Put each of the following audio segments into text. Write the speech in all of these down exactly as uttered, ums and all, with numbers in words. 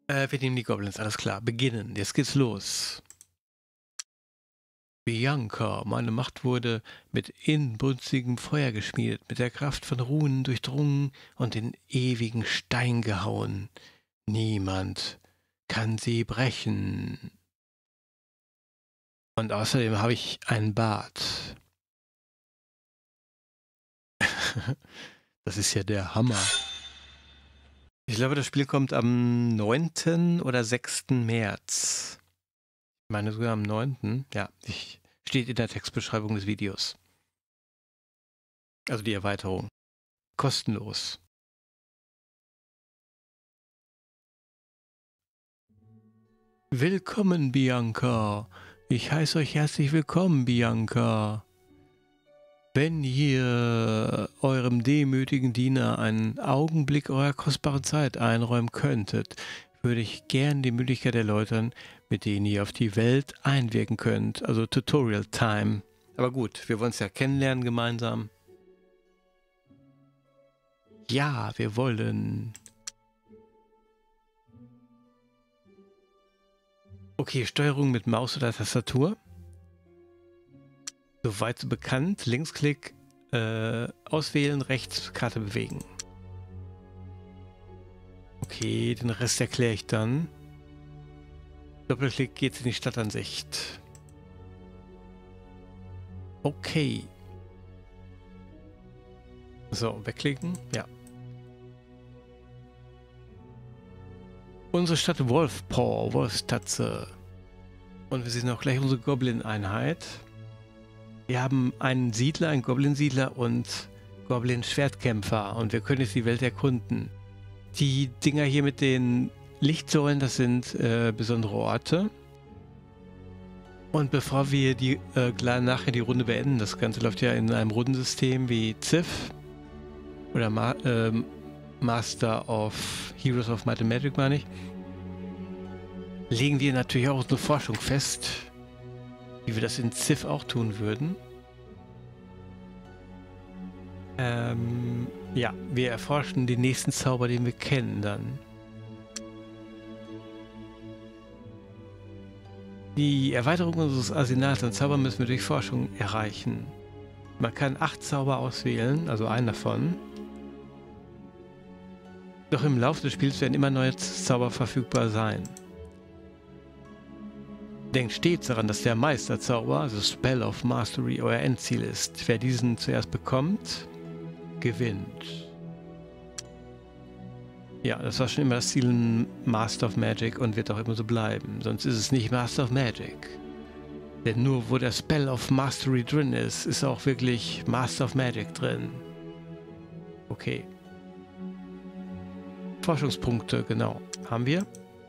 Äh, wir nehmen die Goblins, alles klar. Beginnen, jetzt geht's los. Bianca, meine Macht wurde mit inbrünstigem Feuer geschmiedet, mit der Kraft von Runen durchdrungen und den ewigen Stein gehauen. Niemand kann sie brechen. Und außerdem habe ich einen Bart. Das ist ja der Hammer. Ich glaube, das Spiel kommt am neunten oder sechsten März. Ich meine sogar am neunten Ja, ich, steht in der Textbeschreibung des Videos. Also die Erweiterung. Kostenlos. Willkommen, Bianca. Ich heiße euch herzlich willkommen, Bianca. Wenn ihr eurem demütigen Diener einen Augenblick eurer kostbaren Zeit einräumen könntet, würde ich gern die Möglichkeit erläutern, mit denen ihr auf die Welt einwirken könnt. Also Tutorial Time. Aber gut, wir wollen es ja kennenlernen gemeinsam. Ja, wir wollen. Okay, Steuerung mit Maus oder Tastatur. Soweit so bekannt. Linksklick äh, auswählen, rechts Karte bewegen. Okay, den Rest erkläre ich dann. Doppelklick geht in die Stadtansicht. Okay. So, wegklicken. Ja. Unsere Stadt Wolfpaw, Wolfstatze. Und wir sehen auch gleich unsere Goblin-Einheit. Wir haben einen Siedler, einen Goblin-Siedler und Goblin-Schwertkämpfer. Und wir können jetzt die Welt erkunden. Die Dinger hier mit den Lichtsäulen, das sind äh, besondere Orte. Und bevor wir die äh, gleich nachher die Runde beenden, das Ganze läuft ja in einem Rundensystem wie Civ oder Ma äh, Master of Heroes of Might and Magic, meine ich, legen wir natürlich auch unsere Forschung fest, wie wir das in Civ auch tun würden. Ähm, ja, wir erforschen den nächsten Zauber, den wir kennen dann. Die Erweiterung unseres Arsenals an Zaubern müssen wir durch Forschung erreichen. Man kann acht Zauber auswählen, also einen davon. Doch im Laufe des Spiels werden immer neue Zauber verfügbar sein. Denkt stets daran, dass der Meisterzauber, also Spell of Mastery, euer Endziel ist. Wer diesen zuerst bekommt, gewinnt. Ja, das war schon immer das Ziel in Master of Magic und wird auch immer so bleiben. Sonst ist es nicht Master of Magic. Denn nur wo der Spell of Mastery drin ist, ist auch wirklich Master of Magic drin. Okay. Forschungspunkte, genau. Haben wir.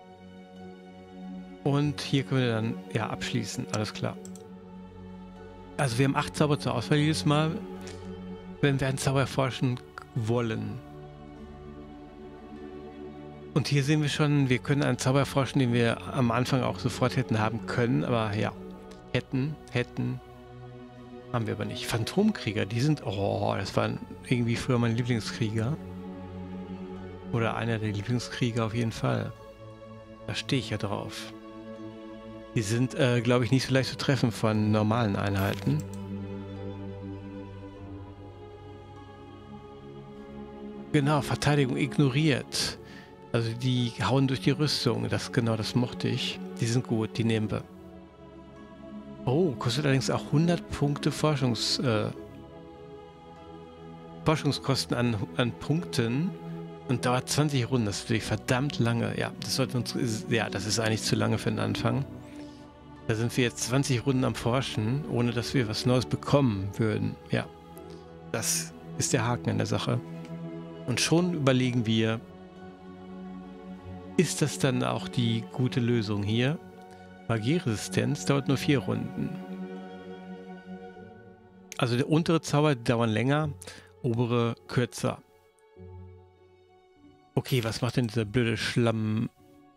Und hier können wir dann ja abschließen. Alles klar. Also wir haben acht Zauber zur Auswahl jedes Mal, wenn wir einen Zauber erforschen wollen. Und hier sehen wir schon, wir können einen Zauber erforschen, den wir am Anfang auch sofort hätten haben können. Aber ja, hätten, hätten, haben wir aber nicht. Phantomkrieger, die sind, oh, das waren irgendwie früher meine Lieblingskrieger. Oder einer der Lieblingskrieger auf jeden Fall. Da stehe ich ja drauf. Die sind, äh, glaube ich, nicht so leicht zu treffen von normalen Einheiten. Genau, Verteidigung ignoriert. Also die hauen durch die Rüstung. Das genau, das mochte ich. Die sind gut, die nehmen wir. Oh, kostet allerdings auch hundert Punkte Forschungs, äh, Forschungskosten an, an Punkten. Und dauert zwanzig Runden, das ist natürlich verdammt lange. Ja, das sollte uns, ja, das ist eigentlich zu lange für den Anfang. Da sind wir jetzt zwanzig Runden am Forschen, ohne dass wir was Neues bekommen würden. Ja, das ist der Haken an der Sache. Und schon überlegen wir, ist das dann auch die gute Lösung hier? Magieresistenz dauert nur vier Runden. Also der untere Zauber dauern länger, obere kürzer. Okay, was macht denn dieser blöde Schlamm?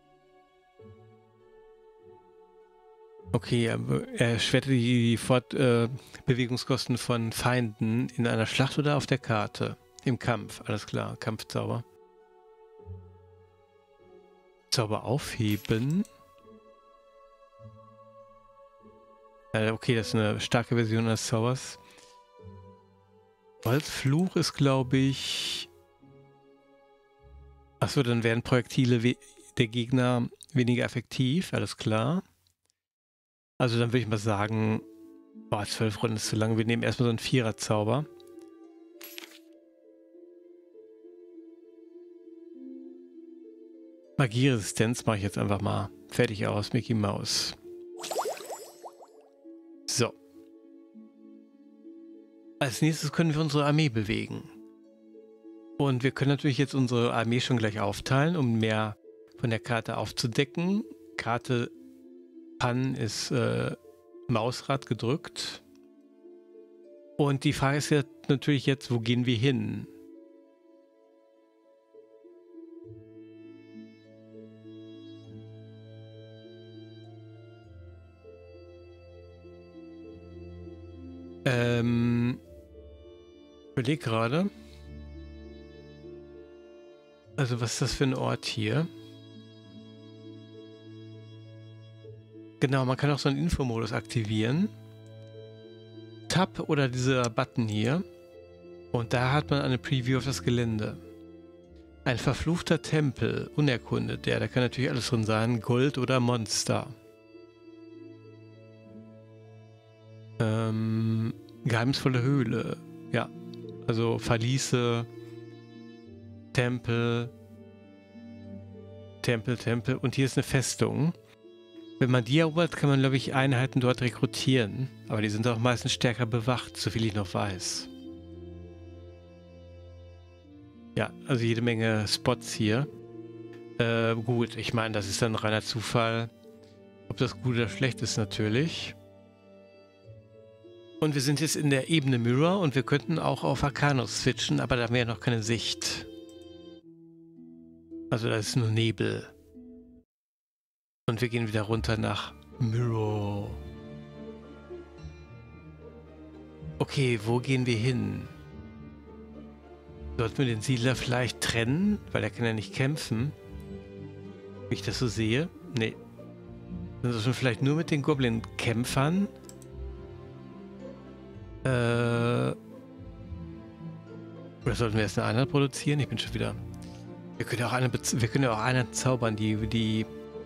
Okay, er, er erschwerte die Fortbewegungskosten äh, von Feinden in einer Schlacht oder auf der Karte. Im Kampf, alles klar, Kampfzauber. Zauber aufheben. Äh, okay, das ist eine starke Version des Zaubers. Holzfluch ist, glaube ich... Achso, dann werden Projektile der Gegner weniger effektiv, alles klar. Also dann würde ich mal sagen, boah, zwölf Runden ist zu lang. Wir nehmen erstmal so einen Vierer-Zauber. Magieresistenz mache ich jetzt einfach mal. Fertig aus, Mickey Mouse. So. Als nächstes können wir unsere Armee bewegen. Und wir können natürlich jetzt unsere Armee schon gleich aufteilen, um mehr von der Karte aufzudecken. Karte Pan ist äh, Mausrad gedrückt. Und die Frage ist ja natürlich jetzt, wo gehen wir hin? Ähm, ich überlege gerade. Also was ist das für ein Ort hier? Genau, man kann auch so einen Infomodus aktivieren. Tab oder dieser Button hier. Und da hat man eine Preview auf das Gelände. Ein verfluchter Tempel, unerkundet. Ja, da kann natürlich alles drin sein. Gold oder Monster. Ähm, geheimnisvolle Höhle. Ja, also Verliese, Tempel, Tempel, Tempel. Und hier ist eine Festung. Wenn man die erobert, kann man, glaube ich, Einheiten dort rekrutieren. Aber die sind auch meistens stärker bewacht, soviel ich noch weiß. Ja, also jede Menge Spots hier. Äh, gut, ich meine, das ist dann reiner Zufall. Ob das gut oder schlecht ist, natürlich. Und wir sind jetzt in der Ebene Mirror und wir könnten auch auf Arcanus switchen, aber da haben wir ja noch keine Sicht. Also da ist nur Nebel. Und wir gehen wieder runter nach Mirror. Okay, wo gehen wir hin? Sollten wir den Siedler vielleicht trennen? Weil er kann ja nicht kämpfen. Wie ich das so sehe. Nee. Dann sollten wir vielleicht nur mit den Goblin-Kämpfern. Äh. Oder sollten wir erst eine Einheit produzieren? Ich bin schon wieder... Wir können ja auch eine, wir können ja auch eine zaubern, die... die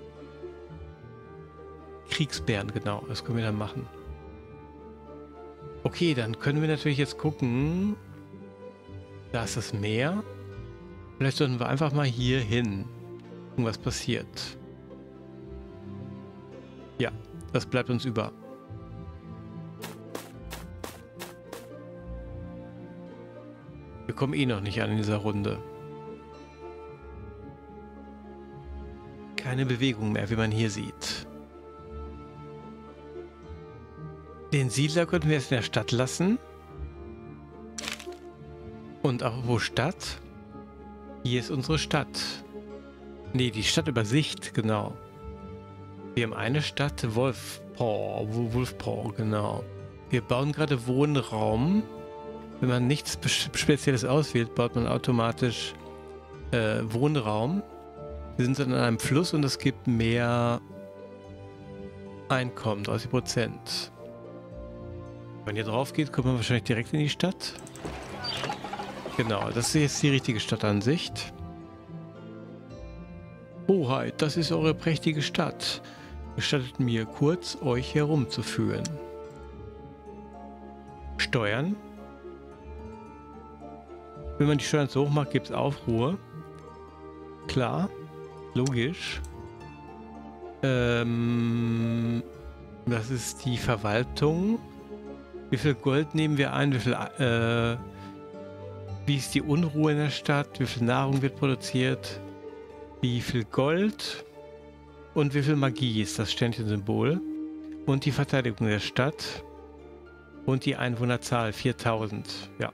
Kriegsbären, genau. Das können wir dann machen. Okay, dann können wir natürlich jetzt gucken. Da ist das Meer. Vielleicht sollten wir einfach mal hier hin. Gucken, was passiert. Ja, das bleibt uns über. Wir kommen eh noch nicht an in dieser Runde. Keine Bewegung mehr, wie man hier sieht. Den Siedler könnten wir jetzt in der Stadt lassen. Und auch wo Stadt? Hier ist unsere Stadt. Ne, die Stadtübersicht, genau. Wir haben eine Stadt, Wolfpaw, Wolfpaw, genau. Wir bauen gerade Wohnraum. Wenn man nichts Spezielles auswählt, baut man automatisch äh, Wohnraum. Wir sind an einem Fluss und es gibt mehr Einkommen, dreißig Prozent. Wenn man hier drauf geht, kommt man wahrscheinlich direkt in die Stadt. Genau, das ist jetzt die richtige Stadtansicht. Hoheit, das ist eure prächtige Stadt. Gestattet mir kurz, euch herumzuführen. Steuern. Wenn man die Steuern so hoch macht, gibt es Aufruhr. Klar, logisch. Ähm, das ist die Verwaltung. Wie viel Gold nehmen wir ein? Wie viel, äh, wie ist die Unruhe in der Stadt? Wie viel Nahrung wird produziert? Wie viel Gold? Und wie viel Magie ist das Sternchensymbol? Und die Verteidigung der Stadt. Und die Einwohnerzahl, viertausend. Ja.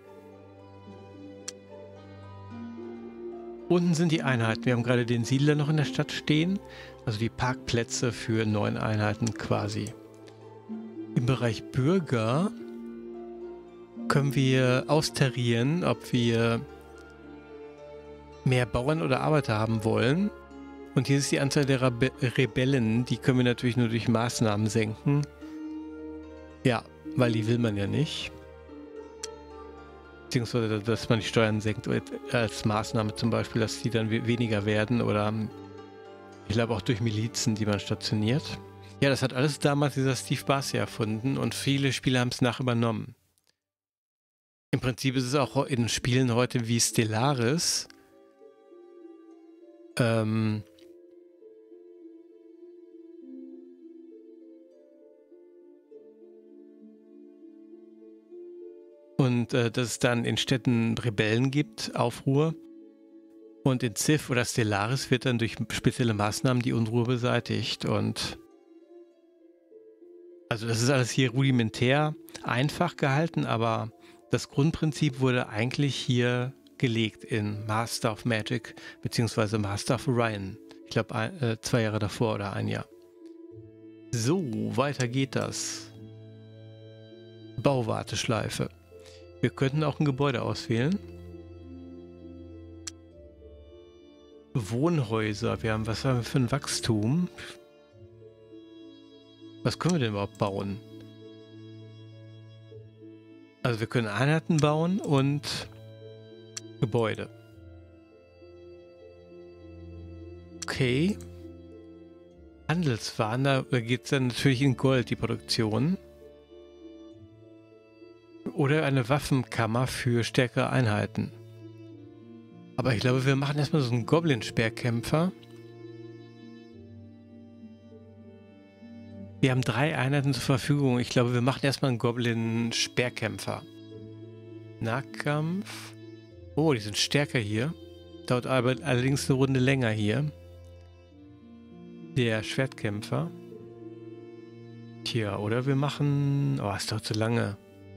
Unten sind die Einheiten. Wir haben gerade den Siedler noch in der Stadt stehen. Also die Parkplätze für neun Einheiten quasi. Im Bereich Bürger können wir austarieren, ob wir mehr Bauern oder Arbeiter haben wollen. Und hier ist die Anzahl der Rebe Rebellen. Die können wir natürlich nur durch Maßnahmen senken. Ja, weil die will man ja nicht. Beziehungsweise, dass man die Steuern senkt als Maßnahme zum Beispiel, dass die dann weniger werden oder ich glaube auch durch Milizen, die man stationiert. Ja, das hat alles damals dieser Steve Barcia erfunden und viele Spieler haben es nach übernommen. Im Prinzip ist es auch in Spielen heute wie Stellaris. Ähm, Und äh, dass es dann in Städten Rebellen gibt, Aufruhr. Und in Civ oder Stellaris wird dann durch spezielle Maßnahmen die Unruhe beseitigt. Und also das ist alles hier rudimentär einfach gehalten, aber das Grundprinzip wurde eigentlich hier gelegt in Master of Magic beziehungsweise Master of Orion. Ich glaube äh, zwei Jahre davor oder ein Jahr. So, weiter geht das. Bauwarteschleife. Wir könnten auch ein Gebäude auswählen. Wohnhäuser. Wir haben, was haben wir für ein Wachstum? Was können wir denn überhaupt bauen? Also wir können Einheiten bauen und Gebäude. Okay. Handelswaren, da geht es dann natürlich in Gold, die Produktion. Oder eine Waffenkammer für stärkere Einheiten. Aber ich glaube, wir machen erstmal so einen Goblin-Speerkämpfer. Wir haben drei Einheiten zur Verfügung. Ich glaube, wir machen erstmal einen Goblin-Speerkämpfer. Nahkampf. Oh, die sind stärker hier. Dauert aber allerdings eine Runde länger hier. Der Schwertkämpfer. Tja, oder wir machen... Oh, es dauert zu lange.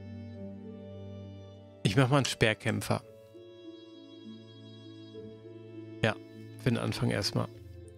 Ich mache mal einen Speerkämpfer. Ja, für den Anfang erstmal.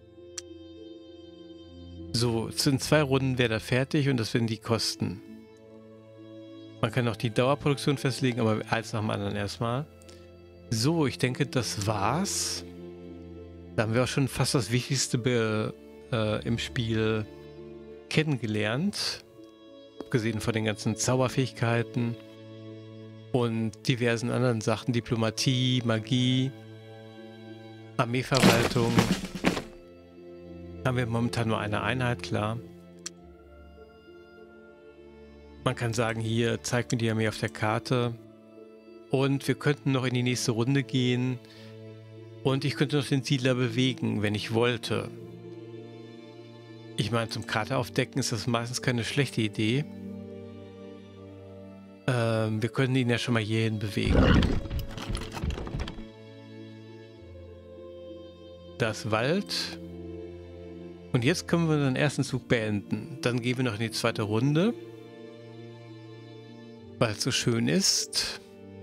So, es sind zwei Runden wäre da fertig und das werden die Kosten. Man kann auch die Dauerproduktion festlegen, aber eins nach dem anderen erstmal. So, ich denke, das war's. Da haben wir auch schon fast das Wichtigste be, äh, im Spiel kennengelernt. Abgesehen von den ganzen Zauberfähigkeiten und diversen anderen Sachen. Diplomatie, Magie, Armeeverwaltung. Haben wir momentan nur eine Einheit, klar. Man kann sagen, hier zeigt mir die Armee auf der Karte. Und wir könnten noch in die nächste Runde gehen. Und ich könnte noch den Siedler bewegen, wenn ich wollte. Ich meine, zum Karte aufdecken ist das meistens keine schlechte Idee. Ähm, wir können ihn ja schon mal hierhin bewegen. Das Wald. Und jetzt können wir unseren ersten Zug beenden. Dann gehen wir noch in die zweite Runde. Weil es so schön ist.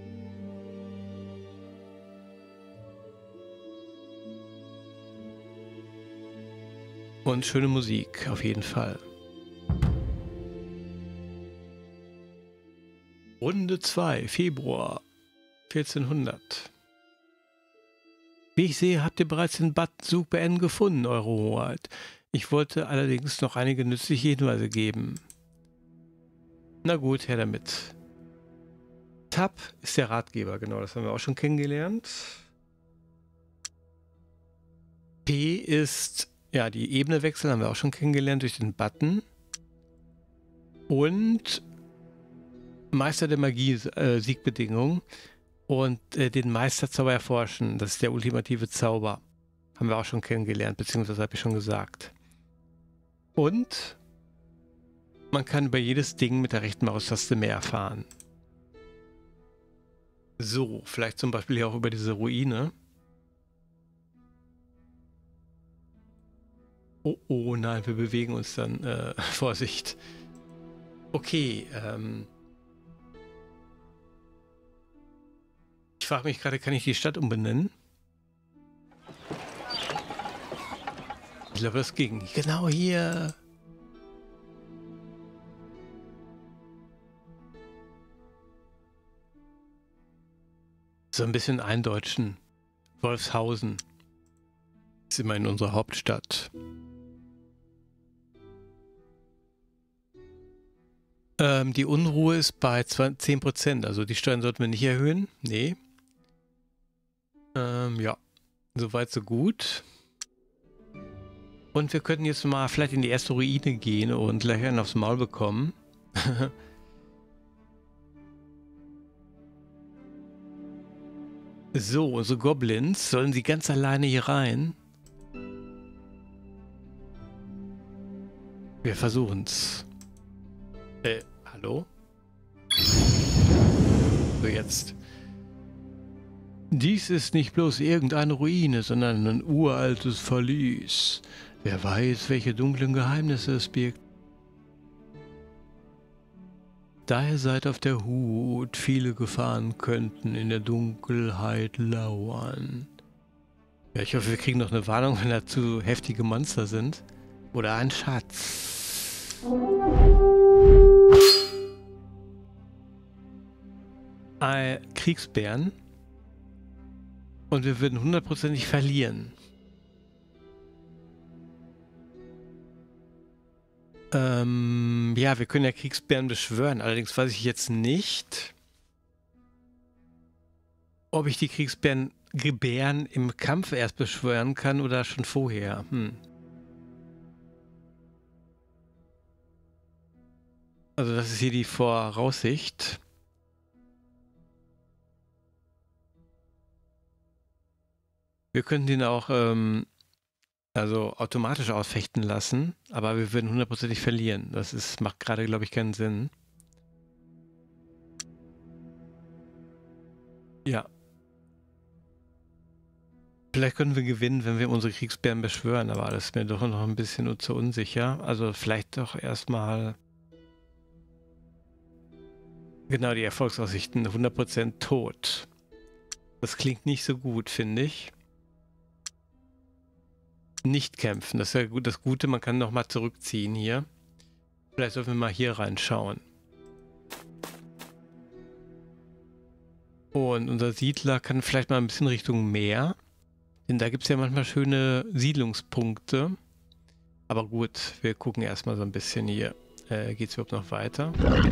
Und schöne Musik, auf jeden Fall. Runde zwei, Februar vierzehnhundert. Wie ich sehe, habt ihr bereits den Button Zug beenden gefunden, Eure Hoheit. Ich wollte allerdings noch einige nützliche Hinweise geben. Na gut, her damit. Tab ist der Ratgeber, genau, das haben wir auch schon kennengelernt. P ist, ja, die Ebene wechseln haben wir auch schon kennengelernt durch den Button. Und Meister der Magie, äh, Siegbedingung. Und äh, den Meisterzauber erforschen, das ist der ultimative Zauber. Haben wir auch schon kennengelernt, beziehungsweise habe ich schon gesagt. Und man kann über jedes Ding mit der rechten Maustaste mehr erfahren. So, vielleicht zum Beispiel hier auch über diese Ruine. Oh, oh, nein, wir bewegen uns dann. Äh, Vorsicht. Okay, ähm... ich frage mich gerade, kann ich die Stadt umbenennen? Ich glaube, das ging. Genau hier. So ein bisschen eindeutschen. Wolfshausen. Ist immer in unserer Hauptstadt. Ähm, die Unruhe ist bei zehn Prozent, also die Steuern sollten wir nicht erhöhen. Nee. Ähm, ja. Soweit, so gut. Und wir könnten jetzt mal vielleicht in die erste Ruine gehen und gleich einen aufs Maul bekommen. So, unsere Goblins, sollen sie ganz alleine hier rein? Wir versuchen's. Äh, hallo? So, jetzt. Dies ist nicht bloß irgendeine Ruine, sondern ein uraltes Verlies. Wer weiß, welche dunklen Geheimnisse es birgt. Daher seid auf der Hut, viele Gefahren könnten in der Dunkelheit lauern. Ja, ich hoffe, wir kriegen noch eine Warnung, wenn da zu heftige Monster sind. Oder ein Schatz. Ein Kriegsbären. Und wir würden hundertprozentig verlieren. Ähm, ja, wir können ja Kriegsbären beschwören. Allerdings weiß ich jetzt nicht, ob ich die Kriegsbären Bären im Kampf erst beschwören kann oder schon vorher. Hm. Also das ist hier die Voraussicht. Wir können den auch ähm, also automatisch ausfechten lassen, aber wir würden hundertprozentig verlieren. Das ist, macht gerade, glaube ich, keinen Sinn. Ja. Vielleicht können wir gewinnen, wenn wir unsere Kriegsbären beschwören, aber das ist mir doch noch ein bisschen zu unsicher. Also vielleicht doch erstmal... Genau, die Erfolgsaussichten, hundert Prozent tot. Das klingt nicht so gut, finde ich. Nicht kämpfen, das ist ja gut, das Gute, man kann nochmal zurückziehen hier. Vielleicht sollten wir mal hier reinschauen. Und unser Siedler kann vielleicht mal ein bisschen Richtung Meer. Denn da gibt es ja manchmal schöne Siedlungspunkte. Aber gut, wir gucken erstmal so ein bisschen hier. Äh, geht es überhaupt noch weiter?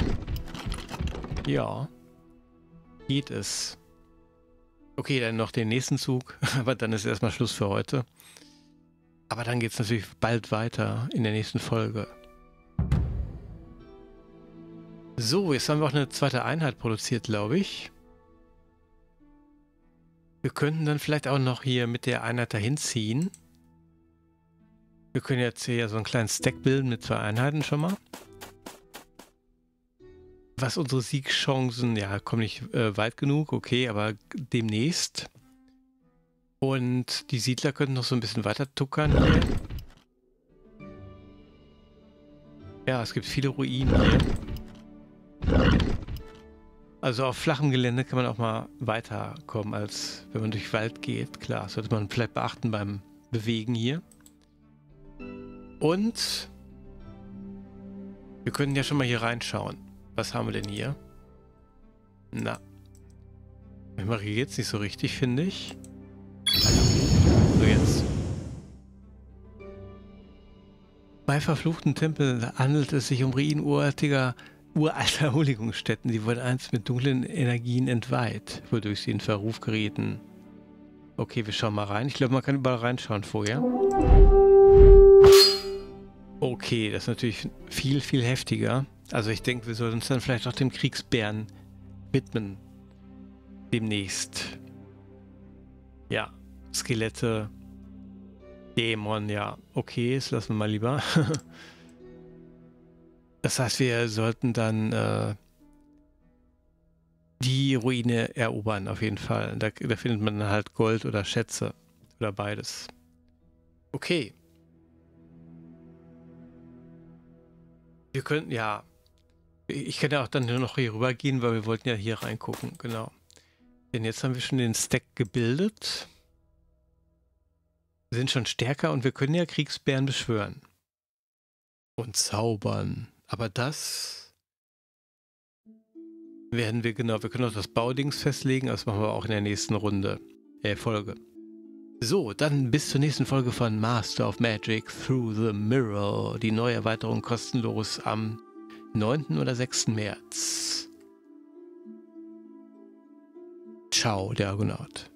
Ja. Geht es. Okay, dann noch den nächsten Zug. Aber dann ist erstmal Schluss für heute. Aber dann geht es natürlich bald weiter in der nächsten Folge. So, jetzt haben wir auch eine zweite Einheit produziert, glaube ich. Wir könnten dann vielleicht auch noch hier mit der Einheit dahin ziehen. Wir können jetzt hier so einen kleinen Stack bilden mit zwei Einheiten schon mal. Was unsere Siegchancen, ja, kommen nicht äh, weit genug, okay, aber demnächst. Und die Siedler könnten noch so ein bisschen weiter tuckern hier. Ja, es gibt viele Ruinen hier. Also auf flachem Gelände kann man auch mal weiterkommen, als wenn man durch den Wald geht. Klar, das sollte man vielleicht beachten beim Bewegen hier. Und wir können ja schon mal hier reinschauen. Was haben wir denn hier? Na. Manchmal geht es nicht so richtig, finde ich. So, jetzt. Bei verfluchten Tempeln handelt es sich um Ruinen uraltiger, uralter Huldigungsstätten. Sie wurden einst mit dunklen Energien entweiht, wodurch sie in Verruf gerieten. Okay, wir schauen mal rein. Ich glaube, man kann überall reinschauen vorher. Okay, das ist natürlich viel, viel heftiger. Also ich denke, wir sollten uns dann vielleicht auch dem Kriegsbären widmen. Demnächst. Ja, Skelette, Dämon, ja. Okay, das lassen wir mal lieber. Das heißt, wir sollten dann äh, die Ruine erobern, auf jeden Fall. Da, da findet man dann halt Gold oder Schätze oder beides. Okay. Wir könnten, ja, ich kann ja auch dann nur noch hier rüber gehen, weil wir wollten ja hier reingucken, genau. Denn jetzt haben wir schon den Stack gebildet. Wir sind schon stärker und wir können ja Kriegsbären beschwören. Und zaubern. Aber das werden wir, genau, wir können auch das Baudings festlegen, das machen wir auch in der nächsten Runde, äh, Folge. So, dann bis zur nächsten Folge von Master of Magic Through the Mirror. Die neue Erweiterung kostenlos am neunten oder sechsten März. Ciao, der Argonaut.